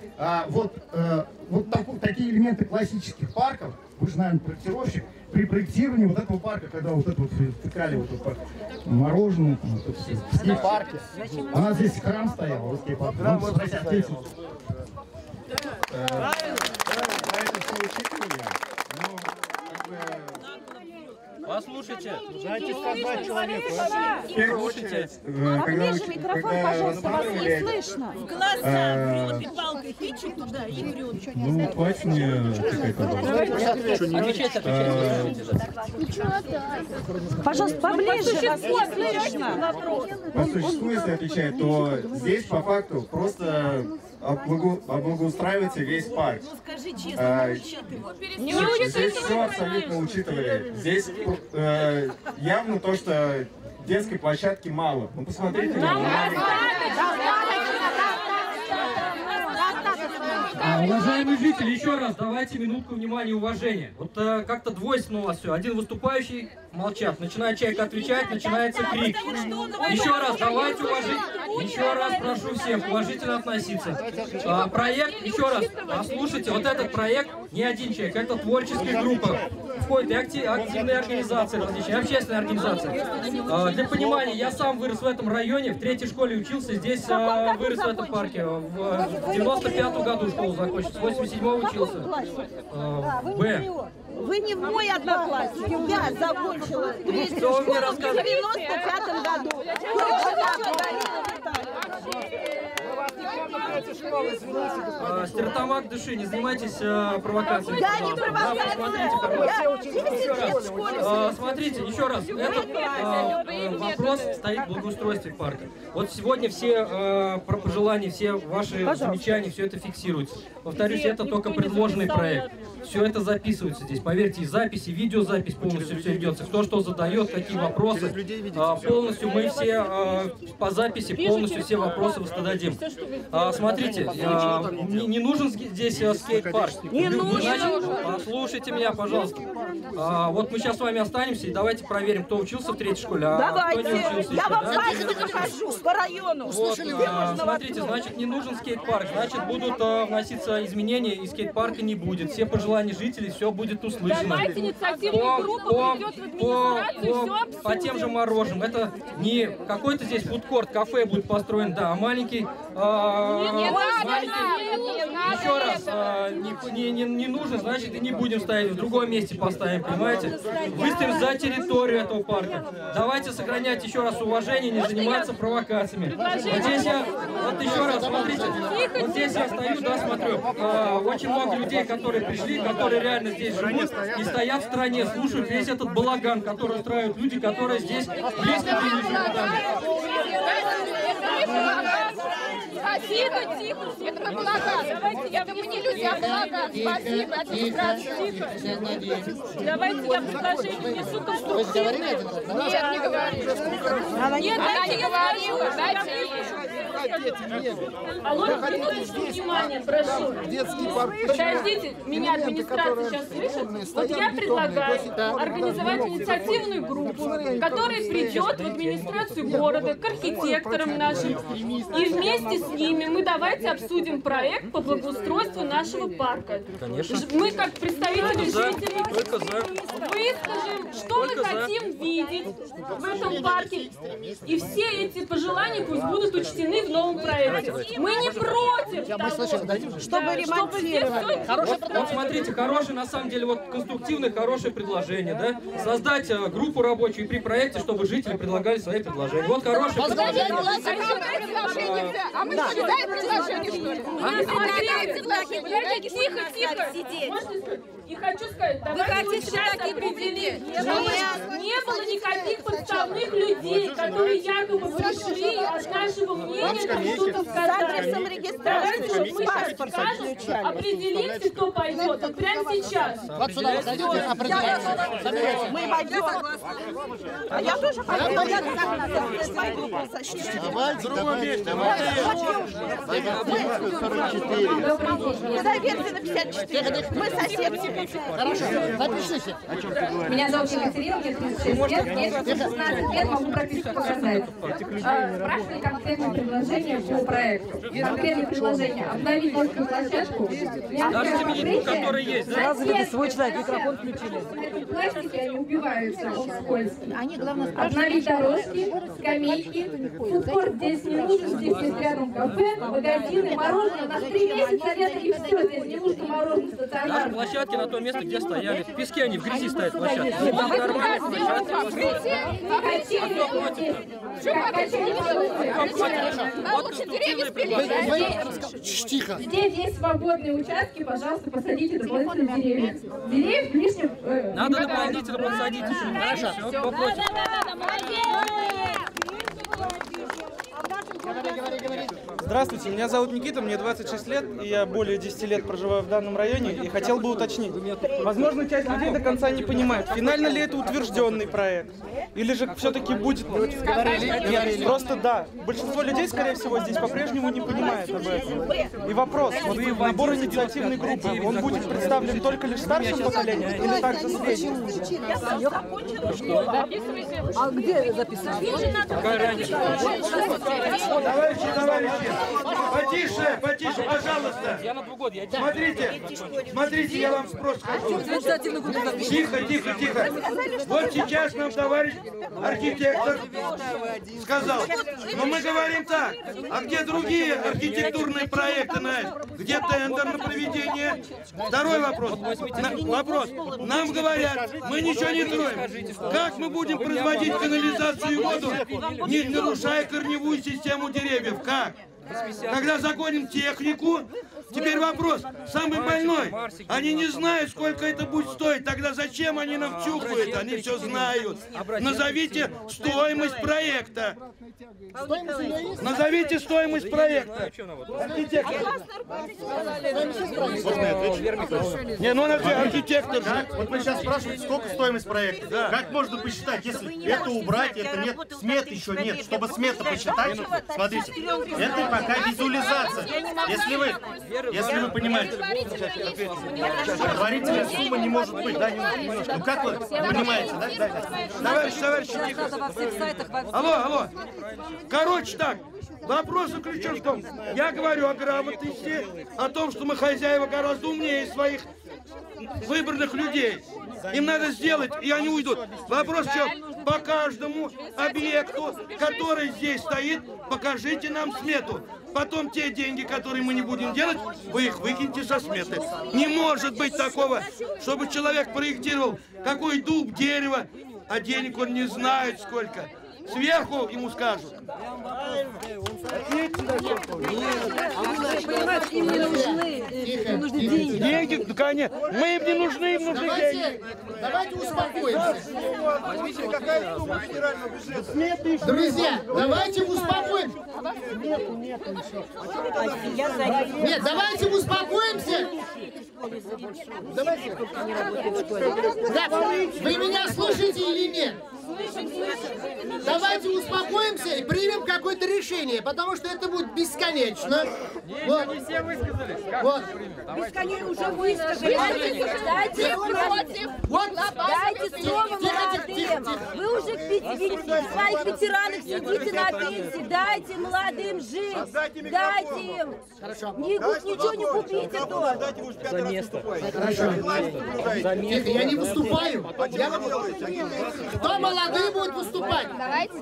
такие элементы классических парков, вы же, наверное, проектировщик, при проектировании вот этого парка, когда вот это вот втыкали вот это мороженое, вот это все, в скейт-парке. У нас здесь храм стоял, вот скейт-парк. Послушайте. Дайте сказать человеку. Слушайте. Ближе микрофон, пожалуйста, вас не слышно. В глаза врет и палкой тычет туда и врет. Ну, хватит мне Пожалуйста, поближе, вас не слышно. По существу, если отвечать, то здесь по факту просто облагоустраивается весь парк. Ну скажи честно, Здесь все абсолютно учитывали. Здесь явно то, что детской площадки мало. Ну посмотрите на Уважаемые жители, еще раз давайте минутку внимания и уважения. Вот как-то двойственно у вас все. Один выступающий молчат, начинает человек отвечать, начинается крик. Еще раз давайте еще раз прошу всех уважительно относиться. Проект, еще раз, послушайте, вот этот проект не один человек, это творческая группа. Входят и активные организации различные, общественные организации. Для понимания, я сам вырос в этом районе, в 3-й школе учился, здесь вырос в этом парке. В 95-м году школу закончил, с 87-го учился. Вы не мой одноклассник. Я закончила 3-ю школу в 95-м году. Стертамак души, не занимайтесь провокацией. Я не провокация. Смотрите, еще раз, этот вопрос стоит в благоустройстве парка. Вот сегодня все пожелания, все ваши замечания, все это фиксируется. Повторюсь, это только предложенный проект. Все это записывается здесь. Поверьте, и записи, и видеозапись полностью все ведется. Кто что задает, какие вопросы. Полностью мы все по записи полностью все вопросы воздадим. Смотрите, не нужен здесь скейт-парк. Не нужен. Послушайте меня, пожалуйста. Вот мы сейчас с вами останемся и давайте проверим, кто учился в 3-й школе, а кто не учился. Я вам пальцем покажу по району. Вот, смотрите, значит, не нужен скейт-парк, значит, будут вноситься изменения, и скейт-парка не будет. Все пожелания жителей, все будет услышано. Давайте инициативная группа придет в администрацию, все обсудим. По тем же мороженным. Это не какой-то здесь фудкорт, кафе будет построен, да, а маленький... Еще раз, не нужен, значит, и не будем ставить, в другом месте поставим, понимаете? Выставим за территорию этого парка. Давайте сохранять еще раз уважение, не заниматься провокациями. Вот здесь я, вот еще раз, смотрите, вот здесь я стою, да, смотрю, очень много людей, которые пришли, которые реально здесь живут и стоят в стороне, слушают весь этот балаган, который устраивают люди, которые здесь близко к линии живут. Тихо, тихо, это мы балаган. Это мы не люди, а балаган. Спасибо, администрация. Давайте я предложение внесу конструктивное. Нет, не говори. Нет, дайте я говорила. Алло, минуточку внимания, прошу. Подождите, меня администрация сейчас слышит. Вот я предлагаю организовать инициативную группу, которая придет в администрацию города, к архитекторам нашим, и вместе с ними мы давайте обсудим проект по благоустройству нашего парка. Конечно. Мы как представители жителей выскажем, что мы хотим видеть в этом парке. И все эти пожелания пусть будут учтены в новом проекте. Мы не против того, чтобы ремонтировать. Вот смотрите, хорошее, на самом деле, вот конструктивное, хорошее предложение, да? Создать группу рабочую при проекте, чтобы жители предлагали свои предложения. Вот хорошее предложение. А мы что, дай предложение, что ли? Тихо. И хочу сказать, давайте сейчас определим, не было никаких подставных людей, которые якобы пришли от нашего мнения что-то сказать. Давайте, чтобы мы сейчас скажем, определимся, кто пойдет. Вот прямо сейчас. Вот сюда выходите, определяйте. Мы пойдем. А я тоже хочу. Заверьте на 54. Мы соседи. Хорошо, запишите. Меня зовут Екатерина, мне 36 лет, мне 16 лет, могу практически показать. Спрашивали конкретное предложение по проекту. Конкретное предложение. Обновить детскую площадку. Скажите мне, который есть, да? Сразу видите, свой человек, микрофон включили. Эти пластики, они убиваются, он скользкий. Обновить дорожки, скамейки. Фудкорт здесь не нужен, здесь есть рядом кафе, магазины, мороженое. У нас 3 месяца лета и все, здесь не нужно мороженое Наши стационарное. площадки на то место, где стояли. В песке они, в грязи стоят площадки. Тихо. Здесь есть свободные участки, пожалуйста, посадите дополнительные деревья. Деревьев лишних... Надо дополнительно посадить. Все, попросим. Здравствуйте, меня зовут Никита, мне 26 лет, и я более 10 лет проживаю в данном районе, и хотел бы уточнить. Возможно, часть людей до конца не понимает, финально ли это утвержденный проект, или же все-таки будет... Нет, просто да. Большинство людей, скорее всего, здесь по-прежнему не понимает об этом. И вопрос, вот набор инициативной группы, он будет представлен только лишь старшим поколением, или также средним? А где записывать? Товарищи, потише, пожалуйста. Смотрите, я вам просто скажу. Тихо. Вот сейчас нам товарищ архитектор сказал. Но мы говорим так, а где другие архитектурные проекты, где тендер на проведение? Второй вопрос. Нам говорят, мы ничего не строим. Как мы будем производить канализацию и воду, не нарушая корневую систему деревьев? Как? Когда загоним технику, теперь вопрос, самый больной, они не знают, сколько это будет стоить, тогда зачем они нам втюхают, они все знают. Назовите стоимость проекта. Назовите стоимость проекта. Не, ну архитектор же. Вот мы сейчас спрашиваем, сколько стоимость проекта. Да. Как можно посчитать, если это убрать, это нет, смет еще нет. Чтобы смета посчитать, смотрите, это пока визуализация. Если вы понимаете, предварительная сумма не может быть, да, немножко. Ну как вы понимаете, да? Товарищ, тихо. Алло. Короче так, вопрос заключен в том, я говорю о грамотности, о том, что мы хозяева гораздо умнее своих выбранных людей. Им надо сделать, и они уйдут. Вопрос в чем? По каждому объекту, который здесь стоит, покажите нам смету. Потом те деньги, которые мы не будем делать, вы их выкиньте со сметы. Не может быть такого, чтобы человек проектировал какой дуб, дерево, а денег он не знает сколько. Сверху ему скажут. Им не нужны деньги. Деньги, ну, конечно. Мы им не нужны, им нужны деньги. Давайте успокоимся. Друзья, давайте успокоимся. Нет, давайте успокоимся. Давайте. Да, вы меня слышите или нет? Давайте успокоимся и примем какое-то решение, потому что это будет бесконечно. Вот. Не все высказались. Вот. Бесконечно уже высказались. Дайте слово молодым. Вы уже в своих ветеранах сидите на пенсии. Дайте молодым жить. Дайте им. Хорошо. Ничего не купите тут. место. Хорошо. Тихо, я не выступаю. Кто молодые будет выступать? Давайте.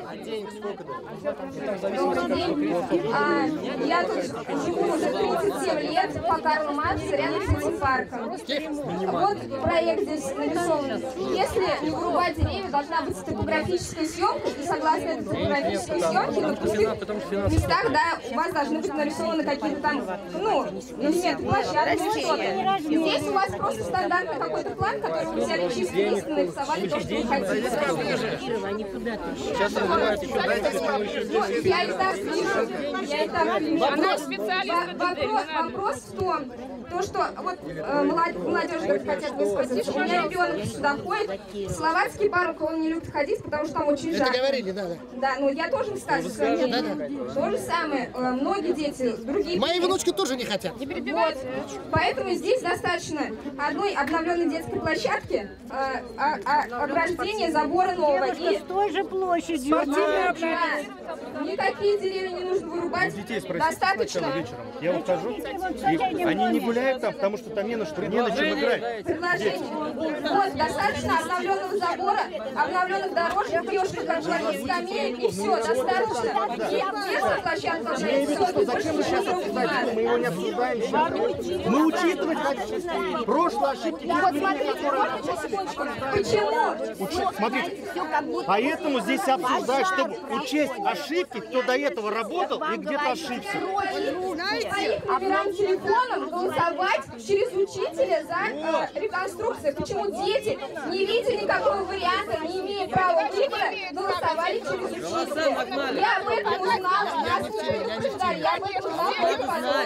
Я тут живу уже 37 лет по Карлу Марксу, рядом с этим парком. Вот проект здесь нарисован. Если не вырубать деревья, должна быть топографическая съемка, и согласно этой топографической съемке, на пустых местах, да, у вас должны быть нарисованы какие-то там, ну, элементы площадки, что-то. Здесь у вас просто стандартный какой-то план, который вы взяли чисто лист и нарисовали то, что вы хотите. Сейчас развивается еще, дайте. Я и так вижу. Я и так вижу. Вопрос в том, что вот молодежь хотят высказать. У меня ребенок сюда ходит. В словацкий парк он не любит ходить, потому что там очень жарко. Это говорили, да. Да, ну я тоже высказываю свое мнение. То же самое. Многие дети, другие... Мои внучки тоже не хотят. Вот. Поэтому здесь достаточно одной обновленной детской площадки, ограждения, забора нового. И с той же площадью. Никакие деревья не нужно вырубать. Достаточно. Я ухожу, и они не гуляют там, потому что там не на чем играть. Предложение. Вот, достаточно обновленного забора, обновленных дорожек, девушка, как скамеек, и все, достаточно. Детская площадка, все, Зачем мы сейчас обсуждаем? Мы его не обсуждаем сейчас. Мы учитывать хотим прошлые ошибки. Вот смотрите, почему? Смотрите, поэтому здесь обсуждают, чтобы учесть ошибки, кто до этого работал и где-то ошибся. Номерам телефоном голосовать через учителя за реконструкцию. Почему дети, не видя никакого варианта, не имея права выбора, голосовали через учителя? Я об этом узнала, нас не предупреждали, я об этом узнала.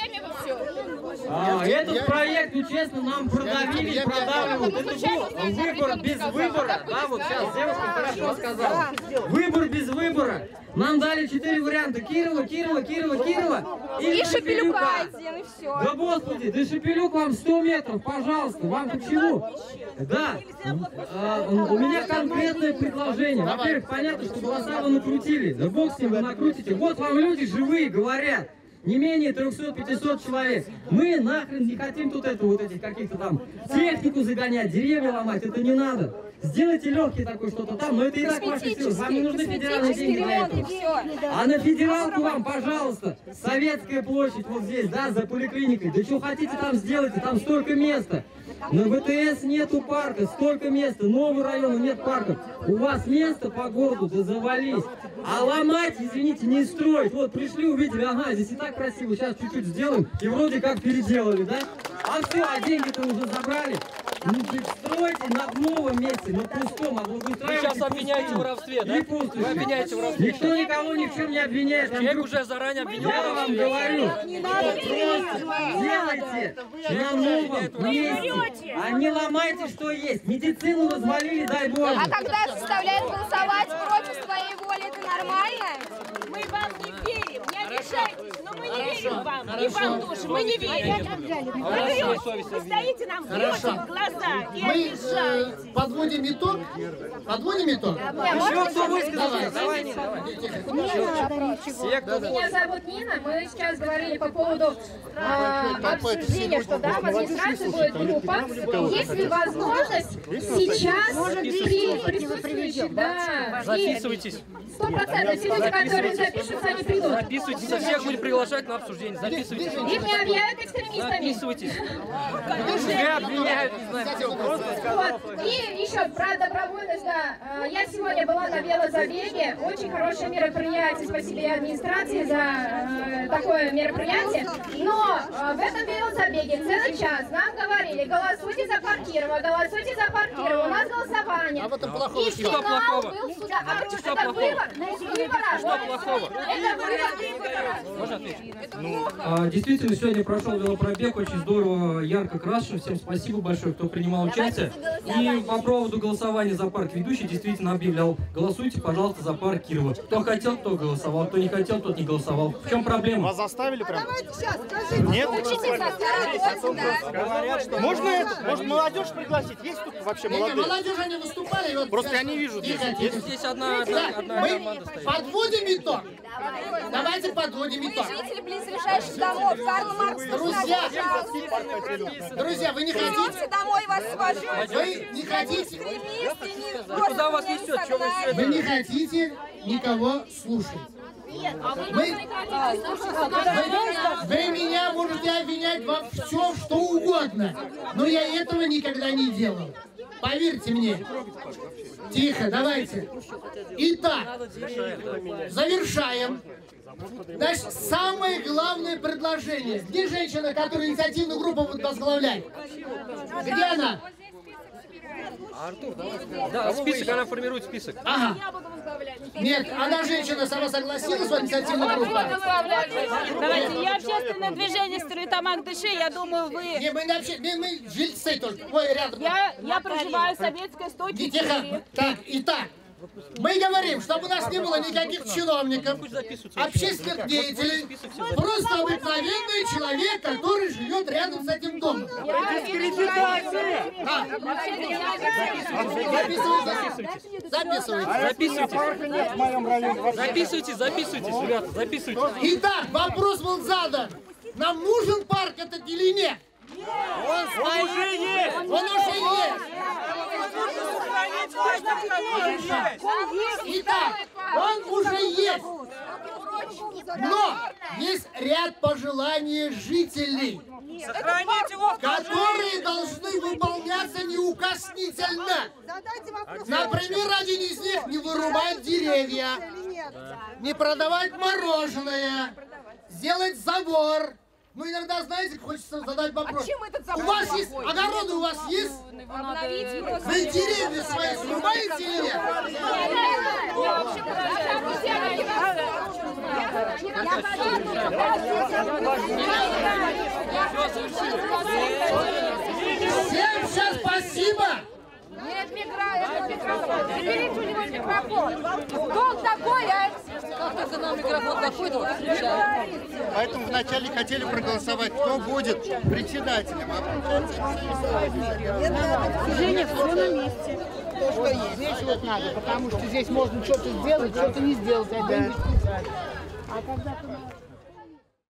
Этот проект, ну честно, нам продавили, продавливают. Это был выбор без выбора. Да, вот сейчас девушка хорошо сказала. Выбор без выбора. Нам дали 4 варианта. Кирова и Шепелюка. И все. Да господи, да Шепелюк вам 100 метров, пожалуйста. Вам почему? Да. У меня конкретное предложение. Во-первых, понятно, что голоса вы накрутили. Да бог с ним, вы накрутите. Вот вам люди живые говорят. Не менее 300-500 человек. Мы нахрен не хотим тут этих каких-то там технику загонять, деревья ломать. Это не надо. Сделайте легкий такой что-то там, но это и так ваши силы. Вам не нужны федеральные деньги для этого. А на федералку вам, пожалуйста, Советская площадь вот здесь, да, за поликлиникой. Да что хотите там сделайте, там столько места. На ВТС нету парка, столько места, новый район, нет парков. У вас место по городу, да завались. А ломать, извините, не строить. Вот пришли, увидели, ага, здесь и так красиво, сейчас чуть-чуть сделаем, и вроде как переделали, да? А все, а деньги-то уже забрали. Ну, стройте на новом месте, на пустом, а Вы сейчас обвиняете в воровстве, да? Вы обвиняете в воровстве. Никто никого ни в чем не обвиняет. Человек уже заранее обвиняет. Я вам говорю, просто делайте на новом месте, а не ломайте, что есть. Медицину развалили, дай Боже. А когда заставляют голосовать против своей воли, это нормально? Мы вам не верим, не обижайтесь, но мы не верим вам. И вам тоже, мы не верим. Вы стоите нам, врете в глаза и обижаете. Мы подводим итог. Подводим итог? Еще кто высказался? Давай. Меня зовут Нина. Мы сейчас говорили по поводу обсуждения, что да, в администрации будет группа. Есть ли возможность сейчас при присутствующих, да, записывайтесь. 100% все люди, которые запишутся, они придут. Записывайтесь, всех будем приглашать на обсуждение. Записывайтесь. Их не объявят экстремистами. Записывайтесь. Меня обвиняют, не знаю, просто сказать. Вот. И еще про добровольность, да. Я сегодня была на велозабеге. Очень хорошее мероприятие. Спасибо и администрации за такое мероприятие. Но в этом велозабеге целый час нам говорили: голосуйте за Паркирова, голосуйте за Паркирова. У нас голосование. А в этом плохого и финал был сюда. Это выбор. Что плохого? Это выбор. Можно ответить? Действительно, сегодня прошел велопробег, очень здорово, ярко красочно. Всем спасибо большое, кто принимал участие. И по поводу голосования за парк ведущий действительно объявлял: голосуйте, пожалуйста, за парк Кирова. Кто хотел, кто голосовал, кто не хотел, тот не голосовал. В чем проблема? Вас заставили прям? Давайте сейчас, скажите. Нет? Говорят, что... Можно это? Может, молодежь пригласить? Есть тут вообще молодежь? Молодежь, они выступали. Вот просто я не вижу здесь. Здесь одна команда стоит. Подводим итог. Давайте подводим итог. Мы жители близлежащих домов. Карл Маркс. Друзья, вы не хотите? Домой вас свожу. Вы не хотите? Куда вас несет? Что вы все Вы не хотите никого слушать. Вы меня можете обвинять во всем, что угодно, но я этого никогда не делал. Поверьте мне. Тихо, давайте. Итак, завершаем. Значит, самое главное предложение. Где женщина, которая инициативную группу будет возглавлять? Где она? Артур, да, список, она формирует список. Ага. Нет, она женщина сама согласилась с инициативной группой? Давайте, я общественное движение «Строитамак Дыши», я думаю, вы... Не, мы жильцы только. Ой, рядом. Я проживаю в Советской 104. Тихо. Так, итак. Мы говорим, чтобы у нас не было никаких чиновников, общественных деятелей, просто обыкновенный человек, который живет рядом с этим домом. Записывайте, ребята, записывайте. Итак, вопрос был задан. Нам нужен парк этот или нет? Он уже есть! Он уже есть! Итак, он уже есть! Но есть ряд пожеланий жителей, которые должны выполняться неукоснительно. Например, один из них — не вырубать деревья, не продавать мороженое, сделать забор. Ну, иногда, знаете, хочется задать вопрос. У вас есть огороды, у вас есть? Вы деревья свои срубаете или нет? Всем сейчас спасибо! Нет, микрофон. Заберите у него микрофон. Кто он такой, а? Как только нам микрофон доходит, он включает. Поэтому вначале хотели проголосовать, кто будет председателем. Женя, все на месте. То, что есть. Здесь вот надо, потому что здесь можно что-то сделать, что-то не сделать. А когда